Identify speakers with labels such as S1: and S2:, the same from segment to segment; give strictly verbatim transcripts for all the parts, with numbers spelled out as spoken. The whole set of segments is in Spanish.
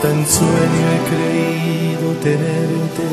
S1: hasta en sueño he creído tenerte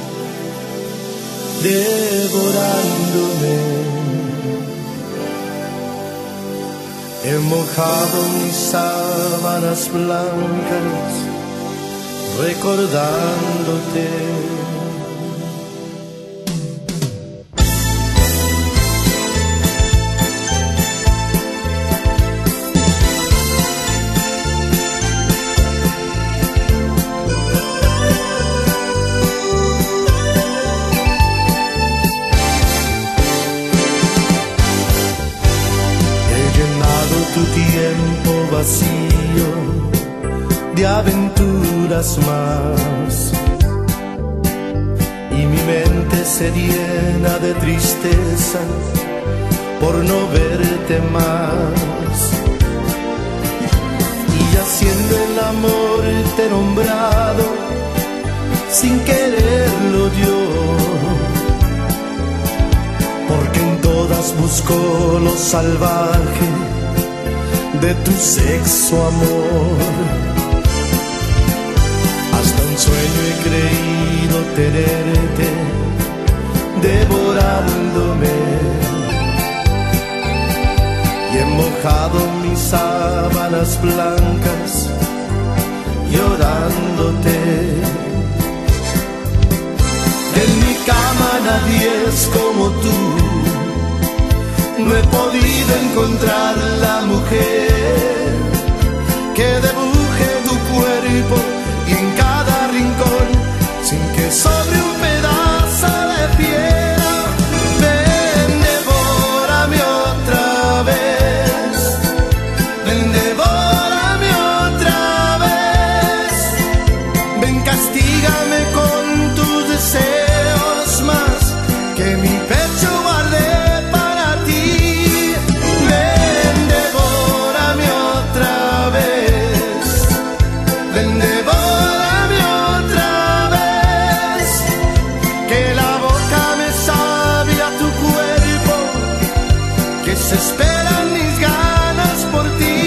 S1: devorándome. He mojado mis sábanas blancas recordándote. Tu tiempo vacío de aventuras más, y mi mente se llena de tristeza por no verte más. Y haciendo el amor te he nombrado sin quererlo yo, porque en todas busco lo salvaje de tu sexo, amor. Hasta un sueño he creído tenerte devorándome, y he mojado mis sábanas blancas llorándote. En mi cama nadie es como tú, no he podido encontrar la mujer que dibuje tu cuerpo y en cada rincón, sin que sobre un pedazo de piel. Ven, devórame otra vez, ven, devórame otra vez, ven, castígame con tus deseos más que mi pecho guarde. Se esperan mis ganas por ti.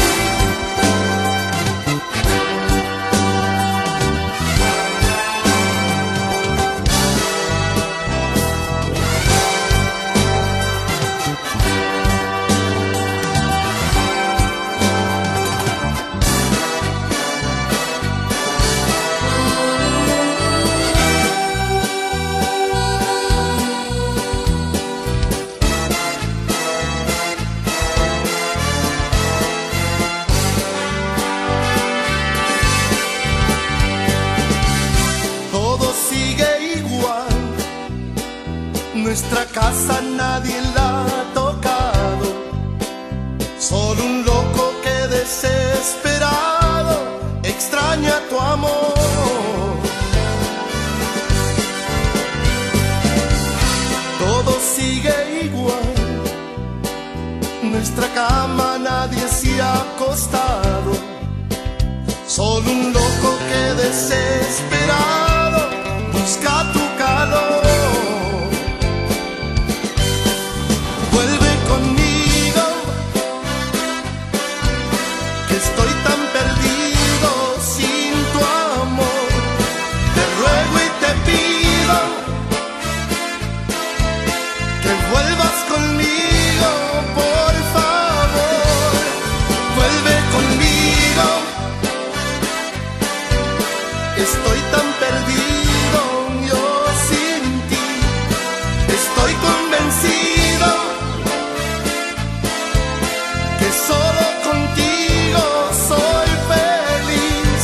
S1: Nuestra casa nadie la ha tocado, solo un loco que desesperado extraña tu amor. Todo sigue igual, nuestra cama nadie se ha acostado, solo un loco que desesperado busca tu calor. Estoy tan perdido sin tu amor, te ruego y te pido que vuelvas conmigo, por favor, vuelve conmigo. Estoy tan perdido yo sin ti, estoy convencido que solo contigo soy feliz.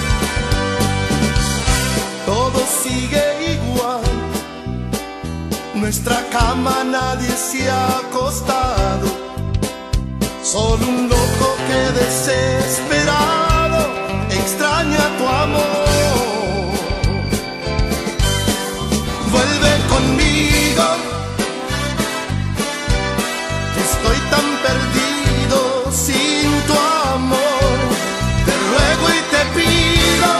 S1: Todo sigue igual, nuestra cama nadie se ha acostado, solo un loco que desesperado extraña tu amor. Vuelve conmigo, estoy tan perdido sin tu amor, te ruego y te pido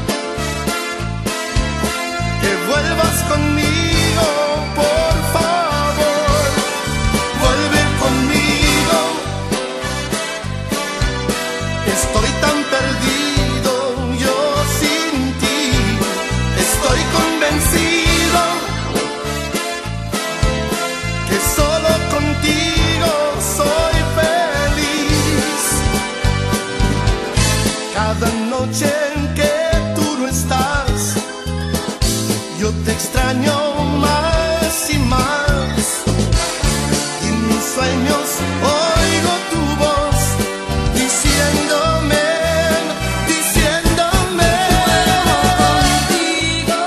S1: que vuelvas conmigo, por favor, vuelve conmigo. Estoy tan oigo tu voz diciéndome, diciéndome:
S2: contigo,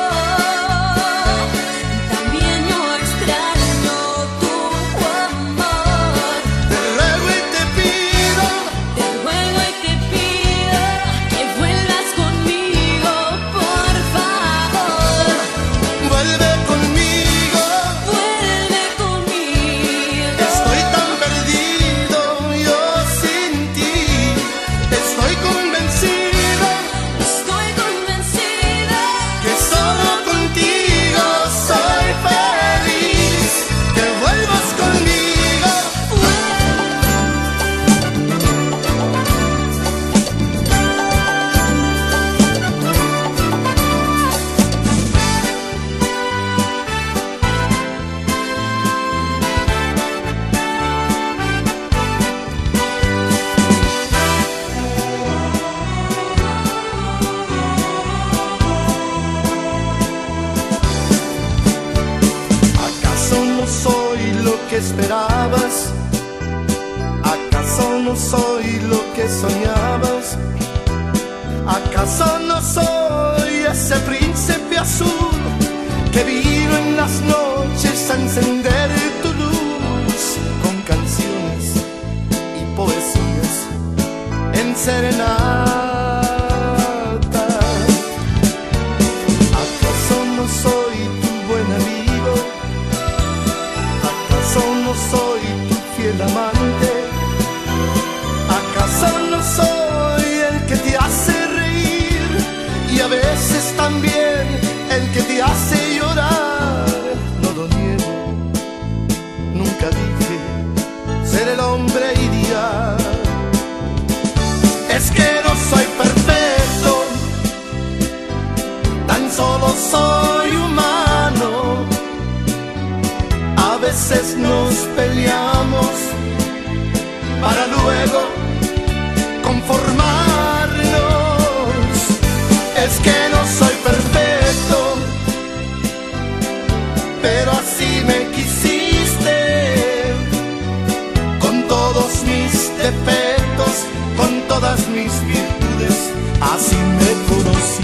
S2: también yo extraño tu amor.
S1: te ruego y te pido,
S2: Te ruego y te pido que vuelvas conmigo, por favor.
S1: vuelve conmigo.
S2: Vuelve conmigo.
S1: Estoy tan perdido yo sin ti, estoy convencido
S2: Estoy convencida
S1: que solo contigo soy feliz. Que vuelvas conmigo. ¿Acaso no soy lo que esperabas? ¿Acaso no soy lo que soñabas? ¿Acaso no soy ese príncipe azul que vino en las noches a encender tu luz con canciones y poesías en serenata? ¿Acaso no soy tu buen amigo? ¿Acaso no soy tu fiel amante? ¿Acaso no soy el que te hace reír y a veces también el que te hace llorar? No lo niego, nunca dije ser el hombre ideal. Es que no soy perfecto, tan solo soy humano. A veces nos peleamos para luego conformarnos. Es que no soy perfecto, pero así me quisiste, con todos mis defectos, con todas mis virtudes, así me conocí.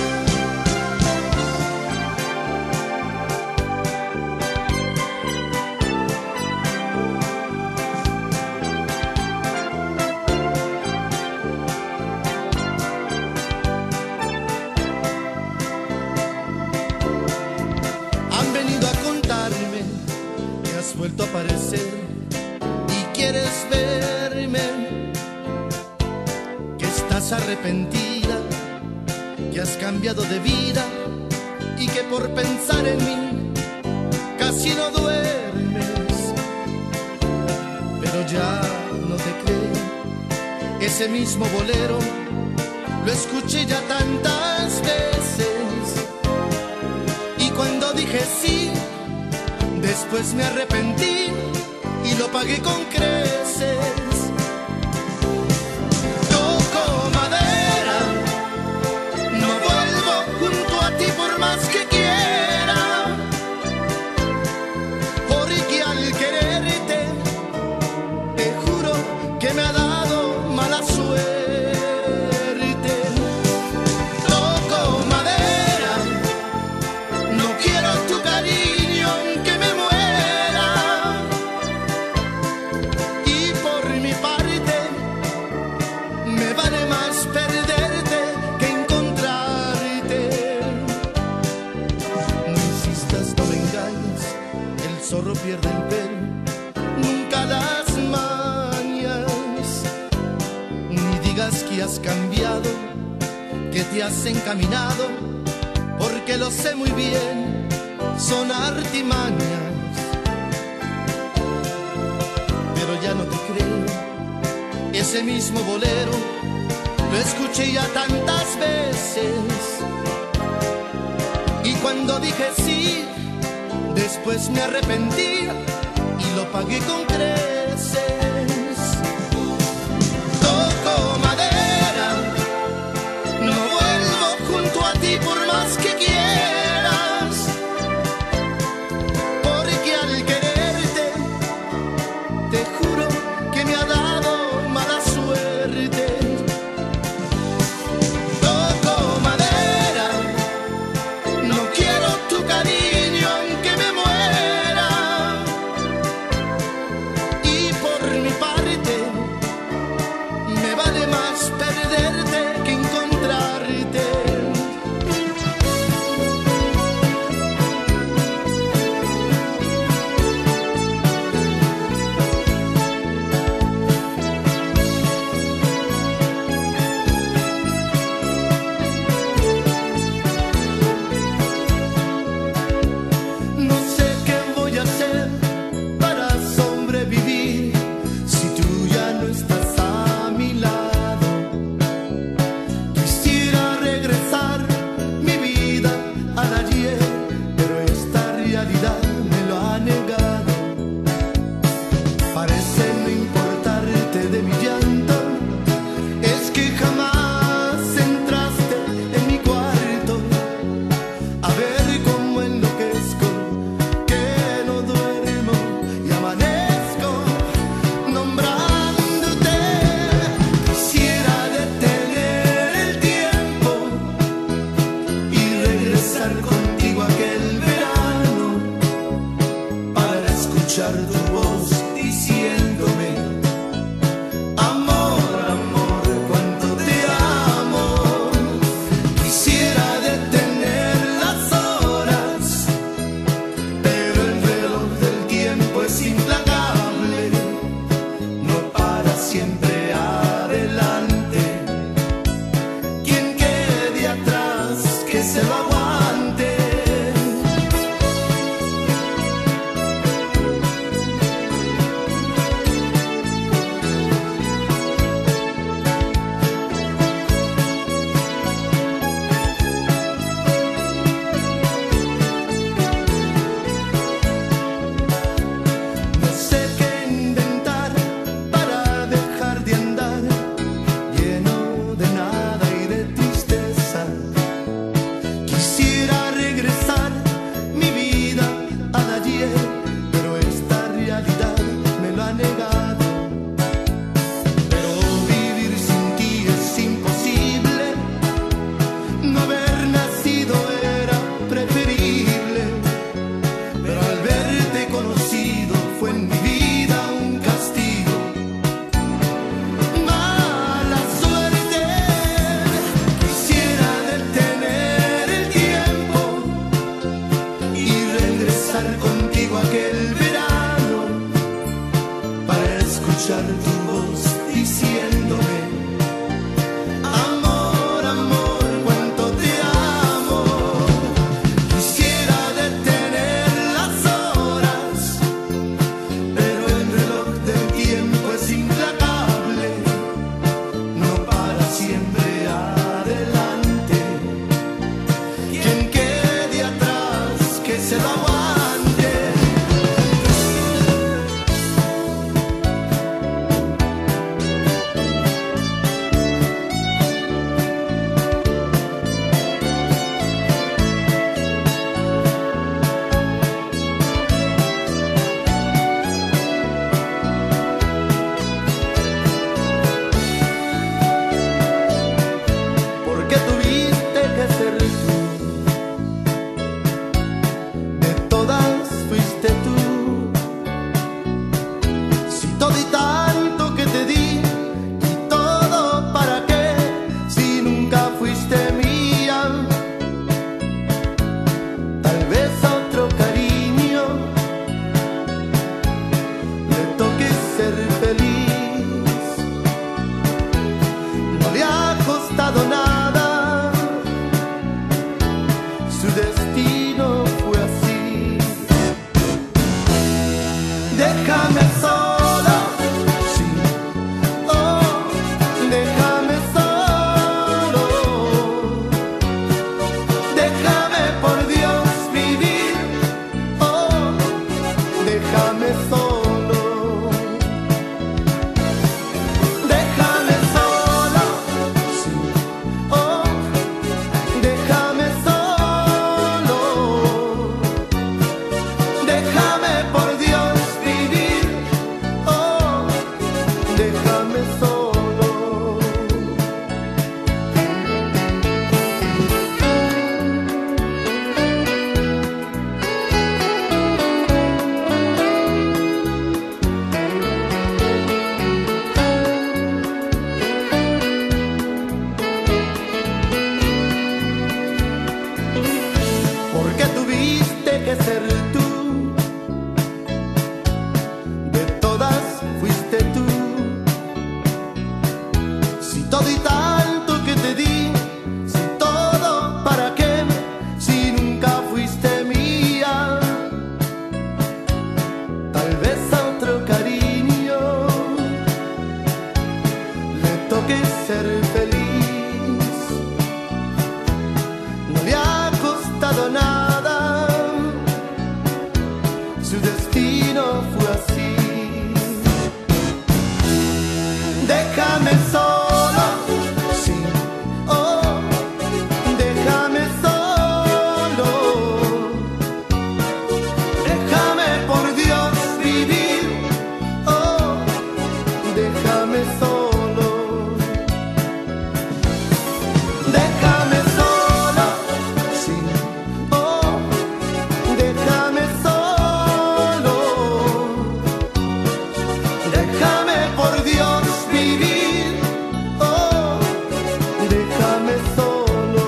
S1: Han venido a contarme que has vuelto a aparecer y quieres verme, que estás arrepentida, que has cambiado de vida y que por pensar en mí casi no duermes. Pero ya no te creo, ese mismo bolero lo escuché ya tantas veces. Y cuando dije sí, después me arrepentí y lo pagué con creces. Toco madera, no vuelvo junto a ti por más que quiera, porque al quererte te juro que me ha dado mala suerte. Toco madera, no quiero tu cariño aunque me muera. Y por mi parte me vale más perderte que encontrarte. No insistas, no me engañes, el zorro pierde el pelo, nunca las mañas. Ni digas que has cambiado, que te has encaminado, porque lo sé muy bien, son artimañas. Pero ya no te creo, ese mismo bolero lo escuché ya tantas veces. Y cuando dije sí, después me arrepentí y lo pagué con creces. Toco madera, no vuelvo junto a ti por más que quieras, porque al quererte te juro escuchar tu voz diciéndome: amor, amor, cuánto te amo. Quisiera detener las horas, pero el reloj del tiempo es implacable, no para siempre adelante. Quien quede atrás, que se lo aguante. Porque tuviste que ser tú, de todas fuiste tú. Si todo y tanto que te di, y todo para qué, si nunca fuiste mía. Tal vez a otro cariño le toque ser feliz. No le ha costado nada, su destino fue así. Déjame sola, sí, oh, déjame solo. Déjame por Dios vivir, oh, déjame solo. Déjame sola, sí, oh, déjame solo. Déjame por Dios vivir, oh, déjame solo. Porque tuviste que ser tú, de todas fuiste tú. Si todo y tanto que te di, si todo para qué, si nunca fuiste mía. Tal vez a otro cariño le toque ser feliz. No le ha costado nada, su destino fue así. Déjame solo, sí, oh, déjame solo. Déjame por Dios vivir, oh, déjame solo. Déjame solo, sí, oh, déjame solo. Déjame por Dios vivir, oh, déjame solo.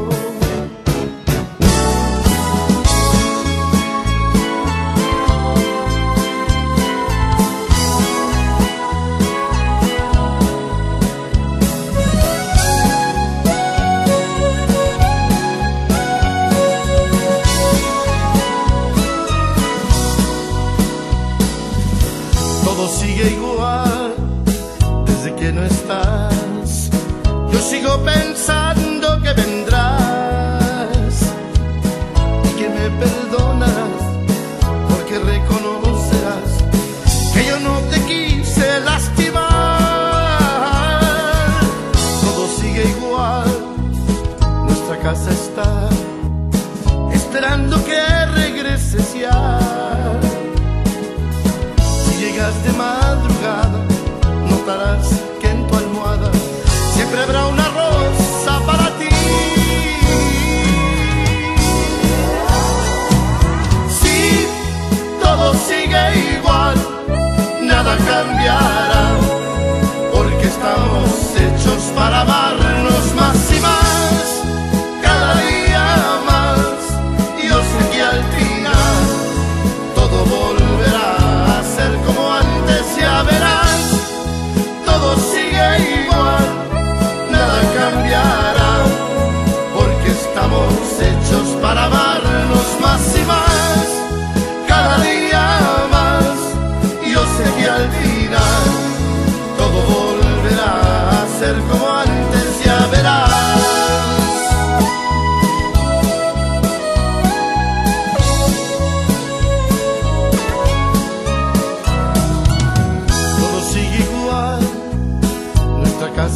S1: Todo sigue igual desde que no estás. Yo sigo pensando que vendrás y que me perdonarás, porque reconocerás que yo no te quise lastimar. Todo sigue igual, nuestra casa está esperando que regreses ya. Llegas de madrugada, notarás que en tu almohada siempre habrá una rosa para ti. Sí, todo sigue igual, nada cambiará, porque estamos hechos para amarnos más y más, cada día más. Yo sé que al final todo volverá a ser como antes, ya verás.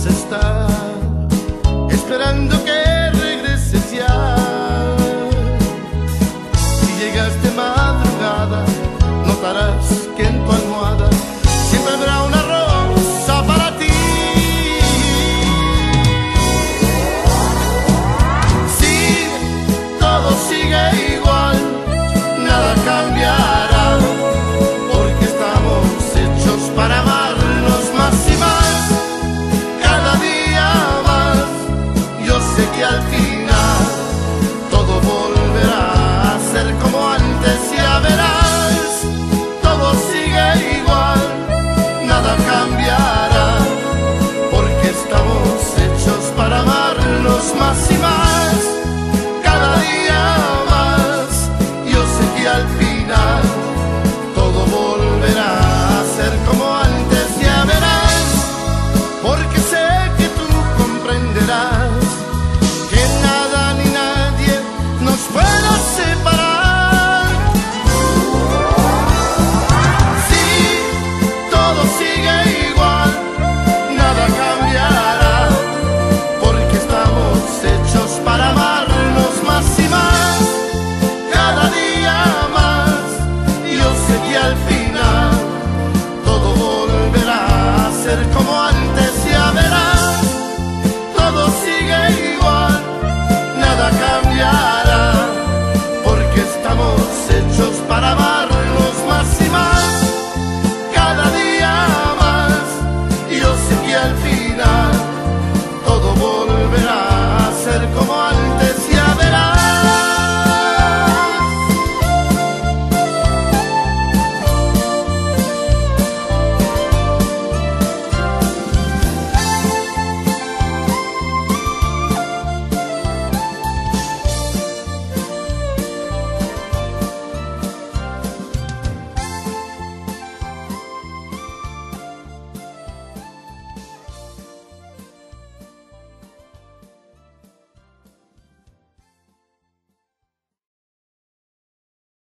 S1: estar.